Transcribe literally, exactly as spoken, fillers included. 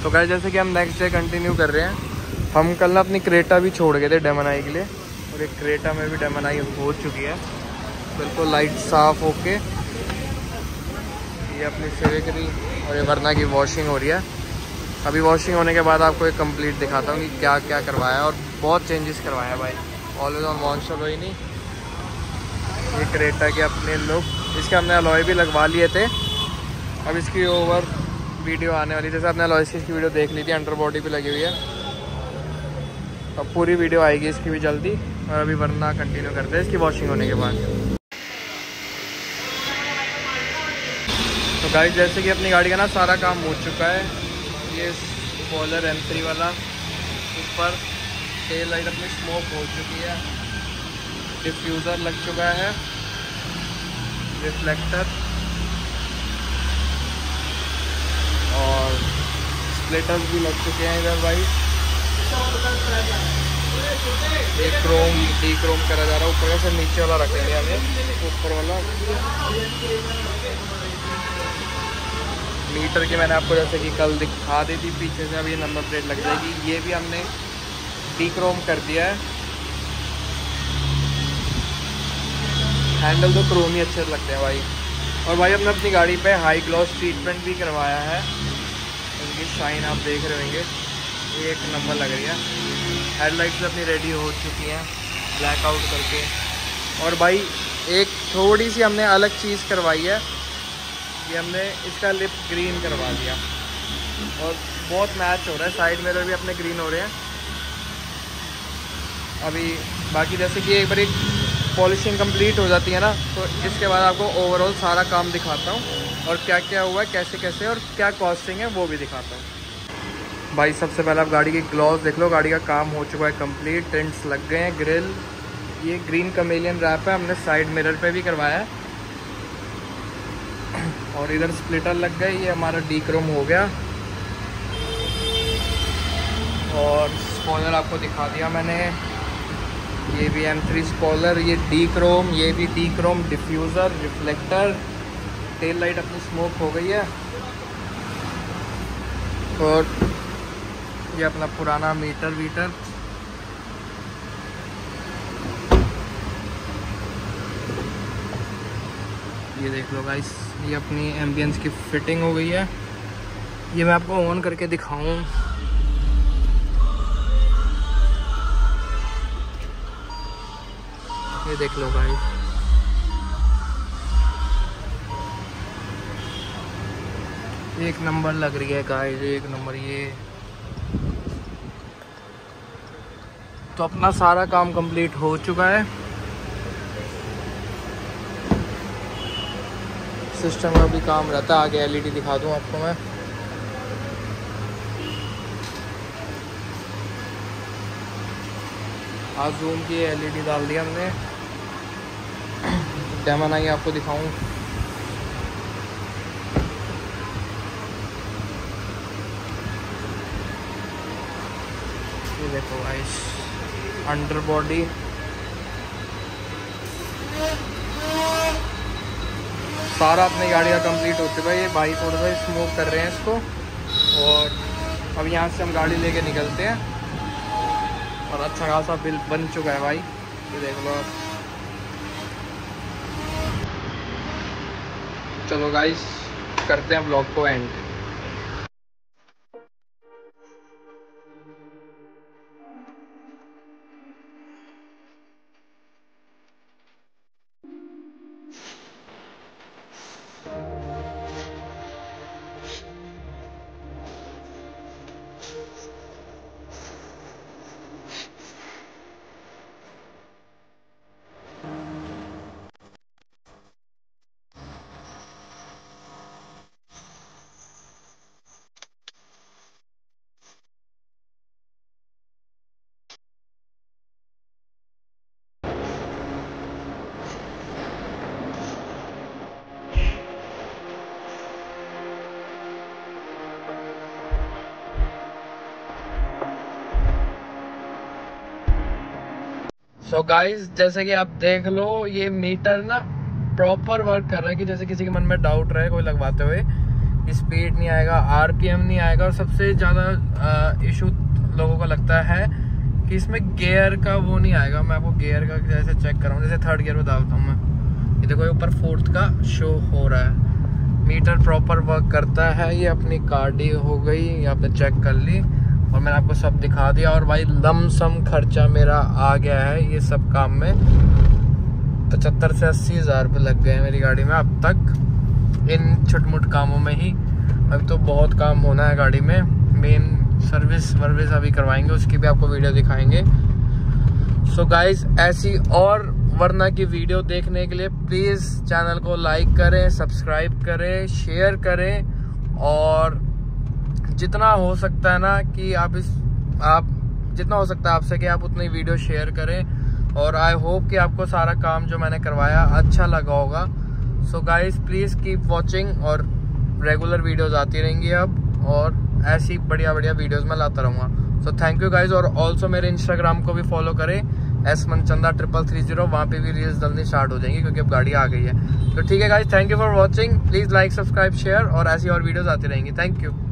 तो गाइस जैसे कि हम नेक्स्ट डे कंटिन्यू कर रहे हैं, हम कल ना अपनी क्रेटा भी छोड़ गए थे डेमन आई के लिए, और एक क्रेटा में भी डेमन आई हो चुकी है बिल्कुल लाइट साफ होके। ये अपनी सिविकरी और ये वरना की वॉशिंग हो रही है। अभी वॉशिंग होने के बाद आपको एक कंप्लीट दिखाता हूँ कि क्या क्या करवाया है, और बहुत चेंजेस करवाया भाई। ऑलवेज ऑन वॉन्स ही नहीं। ये क्रेटा के अपने लुक, इसके हमने अलॉय भी लगवा लिए थे। अब इसकी ओवर वीडियो आने वाली, जैसे आपने अलॉय की वीडियो देख ली थी, अंडर बॉडी पे लगी हुई है। अब पूरी वीडियो आएगी इसकी भी जल्दी। और अभी वरना कंटिन्यू करते हैं इसकी वॉशिंग होने के बाद। तो गाइस जैसे कि अपनी गाड़ी का ना सारा काम हो चुका है। ये स्पॉइलर एम थ्री वाला, ऊपर टेल लाइट अपनी स्मोक हो चुकी है, डिफ्यूज़र लग चुका है, रिफ्लेक्टर और स्प्लिटर्स भी लग चुके हैं इधर भाई। ये क्रोम डी क्रोम करा जा रहा है ऊपर का, सिर्फ नीचे वाला रखेंगे हमें, ऊपर वाला मीटर की मैंने आपको जैसे कि कल दिखा दी थी, पीछे से अब ये नंबर प्लेट लग जाएगी। ये भी हमने डी क्रोम कर दिया है। हैंडल तो क्रोम ही अच्छे लगते हैं भाई। और भाई हमने अपनी गाड़ी पे हाई ग्लॉस ट्रीटमेंट भी करवाया है, उनकी शाइन आप देख रहे होंगे, ये एक नंबर लग रही है। हेडलाइट्स अपनी रेडी हो चुकी हैं ब्लैक आउट करके। और भाई एक थोड़ी सी हमने अलग चीज़ करवाई है, ये हमने इसका लिप ग्रीन करवा दिया और बहुत मैच हो रहा है। साइड मिरर भी अपने ग्रीन हो रहे हैं अभी। बाकी जैसे कि एक बार एक पॉलिशिंग कंप्लीट हो जाती है ना, तो इसके बाद आपको ओवरऑल सारा काम दिखाता हूँ, और क्या क्या हुआ है, कैसे कैसे और क्या कॉस्टिंग है वो भी दिखाता हूँ। भाई सबसे पहले आप गाड़ी की ग्लॉस देख लो, गाड़ी का काम हो चुका है कंप्लीट, टेंट्स लग गए हैं, ग्रिल, ये ग्रीन कमेलियन रैप है, हमने साइड मिरर पे भी करवाया है, और इधर स्प्लिटर लग गए, ये हमारा डी क्रोम हो गया। और स्पॉइलर आपको दिखा दिया मैंने, ये भी एम थ्री स्पॉइलर, ये डी क्रोम, ये भी dechrome, diffuser, reflector, tail light अपनी स्मोक हो गई है, और ये अपना पुराना मीटर वीटर। ये देख लो गाइस, ये अपनी एम्बियंस की फिटिंग हो गई है। ये मैं आपको ऑन करके दिखाऊं, ये देख लो गाइस, एक नंबर लग रही है गाइस, एक नंबर। ये तो अपना सारा काम कंप्लीट हो चुका है। सिस्टम का भी काम रहता है, आगे एलईडी दिखा दूं आपको मैं। आज जूम की एलईडी डाल दिया हमने। डेमन आई आपको दिखाऊं, ये देखो गाइस, अंडर बॉडी सारा अपनी गाड़ी का कंप्लीट हो चुका है। ये भाई थोड़ा सा स्मोक कर रहे हैं इसको, और अब यहाँ से हम गाड़ी लेके निकलते हैं। और अच्छा खासा बिल बन चुका है भाई, ये देख लो आप। चलो गाइस करते हैं ब्लॉग को एंड। सो so गाइस जैसे कि आप देख लो, ये मीटर ना प्रॉपर वर्क कर रहा है, कि जैसे किसी के मन में डाउट रहे कोई लगवाते हुए, स्पीड नहीं आएगा, आरपीएम नहीं आएगा, और सबसे ज़्यादा इशू लोगों को लगता है कि इसमें गियर का वो नहीं आएगा। मैं आपको गियर का जैसे चेक कर रहा हूँ, जैसे थर्ड गियर बताता हूँ मैं, ये देखो ऊपर फोर्थ का शो हो रहा है। मीटर प्रॉपर वर्क करता है। ये अपनी कार्डी हो गई, यहाँ पे चेक कर ली और मैंने आपको सब दिखा दिया। और भाई लमसम खर्चा मेरा आ गया है ये सब काम में, पचहत्तर से अस्सी हज़ार रुपये लग गए हैं मेरी गाड़ी में अब तक, इन छोट-मोट कामों में ही। अभी तो बहुत काम होना है गाड़ी में, मेन सर्विस वर्विस अभी करवाएंगे, उसकी भी आपको वीडियो दिखाएंगे। सो गाइज ऐसी और वरना की वीडियो देखने के लिए प्लीज़ चैनल को लाइक करें, सब्सक्राइब करें, शेयर करें, और जितना हो सकता है ना कि आप इस आप जितना हो सकता है आपसे कि आप उतनी वीडियो शेयर करें। और आई होप कि आपको सारा काम जो मैंने करवाया अच्छा लगा होगा। So guys please keep watching, और रेगुलर वीडियोज़ आती रहेंगी अब, और ऐसी बढ़िया बढ़िया वीडियोज़ मैं लाता रहूँगा। So thank you guys. और ऑल्सो मेरे इंस्टाग्राम को भी फॉलो करें, S Manchanda triple three zero, वहाँ पे भी रील्स जल्दी स्टार्ट हो जाएंगी क्योंकि अब गाड़ी आ गई है। तो ठीक है guys, thank you for watching, please like subscribe share, और ऐसी और वीडियोज़ आती रहेंगी। Thank you.